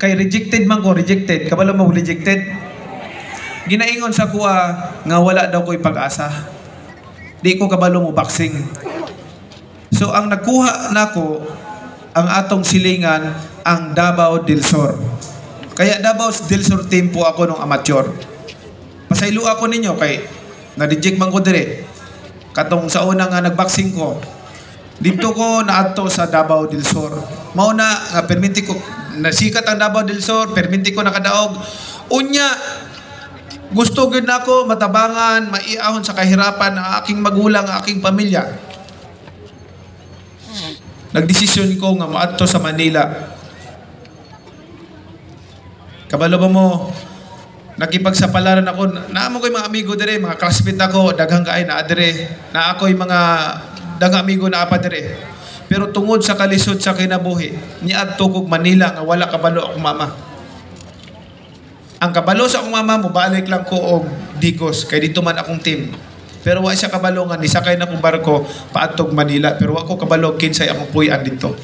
Kay rejected man ko, rejected. Kabalo mo rejected. Ginaingon sa kuha nga wala daw ko'y pag-asa. Di ko kabalo mo boxing. So ang nagkuha nako ang atong silingan ang Davao del Sur. Kaya Davao del Sur team po ako nung amateur. Pasaylo ako ninyo kay na-reject man ko dire. Katong sa una nga nagboxing ko. Dito ko naadto sa Davao del Sur. Mao na nga perminti ko nasikat ang Davao del Sur, perminti ko nakadaog. Unya gusto gud nako matabangan, maiahon sa kahirapan ang aking magulang, ang aking pamilya. Nagdesisyon ko nga maadto sa Manila. Kabalo ba mo, nakipagsapalaran ako, naamo ko'y mga amigo dire, mga classmate ako, daghang kaay na dire, na ako'y mga daghang amigo na apa dire. Pero tungod sa kalisod sa kinabuhi, niadto kog Manila nga wala kabalo akong mama. Ang kabalo sa akong mama, mubalik lang ko og Digos, kay dito man akong team. Pero wa siya kabalo nga nisakay na kong barko paadtog Manila, pero wa ko kabalo kinsay akong puy-an dito.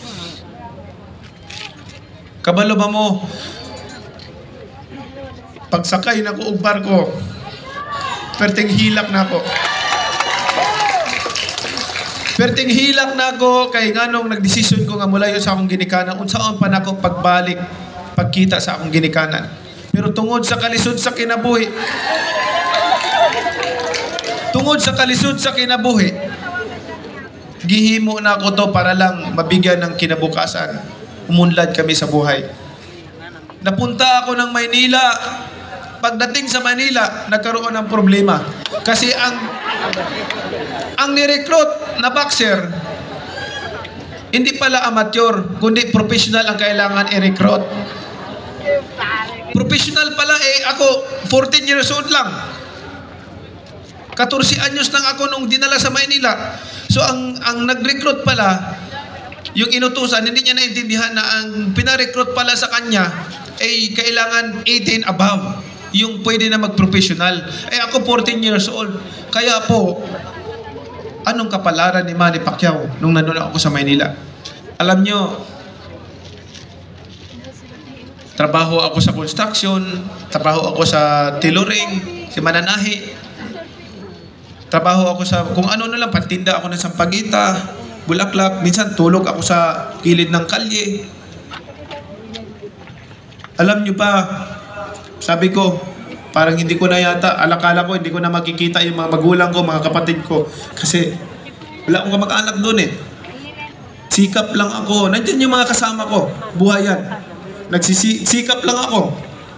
Kabalo ba mo, pagsakay na ko og barko, perting hilak na ako. Perting hilak na ako kay nganong nagdesisyon ko nga mulayo sa akong ginikanan, unsaon pa nako pagbalik, pagkita sa akong ginikanan. Pero tungod sa kalisod sa kinabuhi, gihimo na ako to para lang mabigyan ng kinabukasan. Umunlad kami sa buhay. Napunta ako ng Maynila. Pagdating sa Manila, nagkaroon ng problema. Kasi ang ni-recruit na boxer, hindi pala amateur, kundi professional ang kailangan i-recruit. Professional pala ako 14 years old lang. 14 anyos lang ako nung dinala sa Maynila. So ang nag-recruit pala, yung inutusan, hindi niya naintindihan na ang pina-recruit pala sa kanya ay kailangan 18 above. Yung pwede na mag-professional. Ako 14 years old. Kaya po, anong kapalaran ni Manny Pacquiao nung nandun ako sa Maynila? Alam nyo, trabaho ako sa construction, trabaho ako sa tailoring, si mananahi, trabaho ako sa kung ano na lang, patinda ako ng sampagita, bulaklak, minsan tulog ako sa kilid ng kalye. Alam nyo pa, sabi ko, parang hindi ko na yata, alakala ko, hindi ko na makikita yung mga magulang ko, mga kapatid ko. Kasi wala akong kamag-anak doon eh. Sikap lang ako. Nandiyan yung mga kasama ko. Buhayan. Nagsisikap lang ako.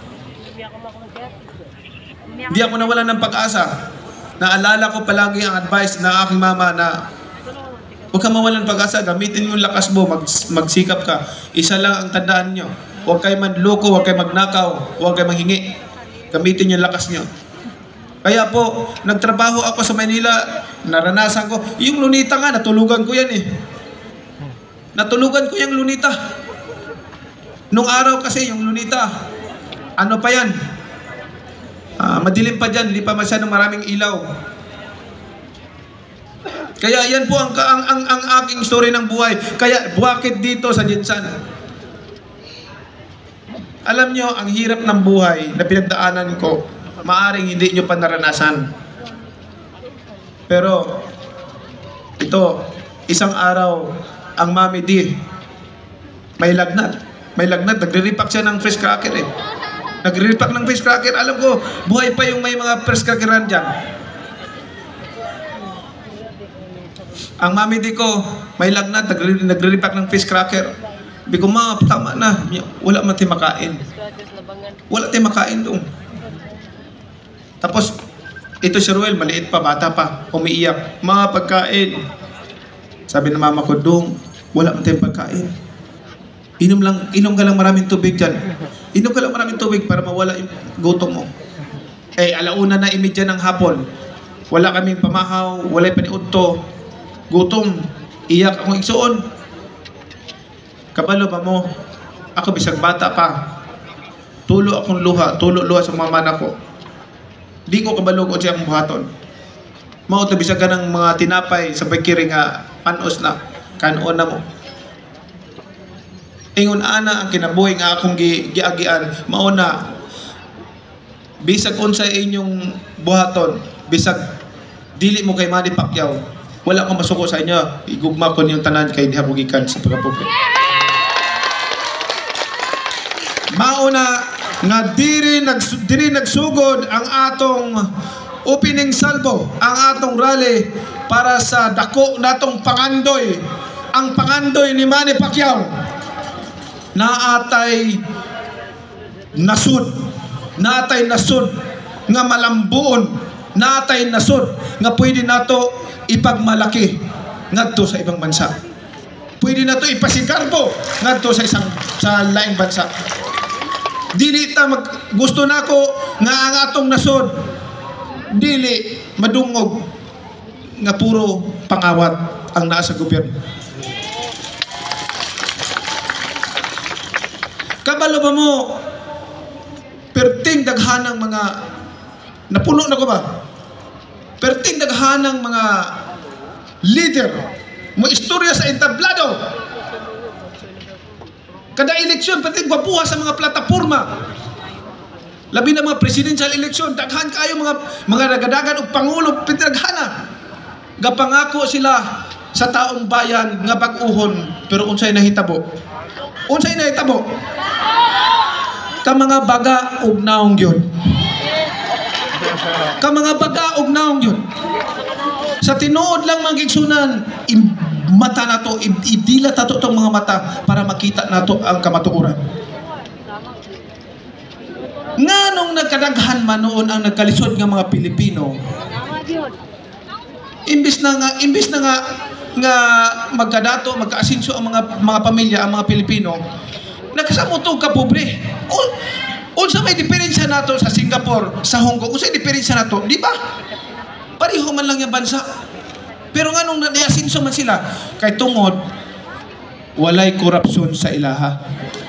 Hindi ako nawalan ng pag-asa. Naalala ko palagi ang advice na aking mama na huwag ka mawalan ng pag-asa. Gamitin mo yung lakas mo. Magsikap ka. Isa lang ang tandaan nyo. Huwag kayo manloko, huwag kayo magnakaw, huwag kayo manghingi. Gamitin yung lakas nyo. Kaya po, nagtrabaho ako sa Manila, naranasan ko. Yung lunita nga, natulugan ko yan eh. Natulugan ko yung lunita. Nung araw kasi, yung lunita, ano pa yan? Madilim pa dyan, hindi pa masyadong maraming ilaw. Kaya yan po ang aking story ng buhay. Kaya, bakit dito sa Jinsan? Alam nyo, ang hirap ng buhay na pinagdaanan ko, maaring hindi nyo pa naranasan. Pero, ito, isang araw, ang Mami D, may lagnat. May lagnat, nagre-repack siya ng fresh cracker eh. Nagre-repack ng fresh cracker. Alam ko, buhay pa yung may mga fresh crackeran dyan. Ang Mami D ko, may lagnat, nagre-repack ng fresh cracker. Sabi ko, ma, tama na. Wala man tayo makain. Wala tayo makain doon. Tapos, ito si Ruel, maliit pa, bata pa, umiiyak. Mga pagkain. Sabi ng mama ko, doon, wala man tayong pagkain. Inom ka lang maraming tubig dyan. Inom ka lang maraming tubig para mawala yung gutom mo. Alauna na imedya ng hapon. Wala kaming pamahaw, wala yung paniudto. Gutom. Iyak akong igsuon. Kabalo ba mo? Ako bisag bata pa. Tulo akong luha sa mga mana ko. Di ko kabalo ko siya akong buhaton. Mao to bisag ka ng mga tinapay sa bakery nga panos na kanon na mo. Ingon ana ang kinabuhi nga akong giagian mao na bisag unsay inyong buhaton, bisag dili mo kay Manny Pacquiao, wala akong masuko sa inyo. Igugma ko niyong tanan kay diha mo gikan sa pagkapubliko. Mao na nga diri nagsugod ang atong opening salvo, ang atong rally para sa dako natong pangandoy, ang pangandoy ni Manny Pacquiao na atay nasud nga malambuon, natay nasud nga pwede nato ipagmalaki ngadto sa ibang bansa, pwede nato ipasigarbo ngadto sa laing bansa. Dili ta gusto nako nga ang atong nasod dili madungog nga puro pangawat ang nasa gobyerno. Kabalo ba mo perting daghanang mga napuno na ko ba? Perting daghanang mga leader mo istorya sa entablado. Kada eleksyon perting gwapuha sa mga plataporma. Labi na mga presidential election, daghan kayo mga nagadagan og pangulo pindaghana. Gapangako sila sa taong bayan nga bag-uhon, pero unsay nahitabo? Unsay nahitabo? Ka mga baga ug naong gyud. Ka mga baga ug naong gyud. Sa tinuod lang magigsunan, mata nato, idilat nato itong mga mata para makita nato ang kamatuoran. Nga nung nagkadaghan man noon ang nagkalisod ng mga Pilipino, imbis na nga magkadato, magkaasinso ang mga pamilya, ang mga Pilipino, nagkasamutog ka pobre. Unsa may diferensya nato sa Singapore, sa Hong Kong? Unsa may diferensya nato? Di ba? Pareho man lang yung bansa. Pero nga nung naiasinso man sila, kay tungod, walay korupsyon sa ilaha.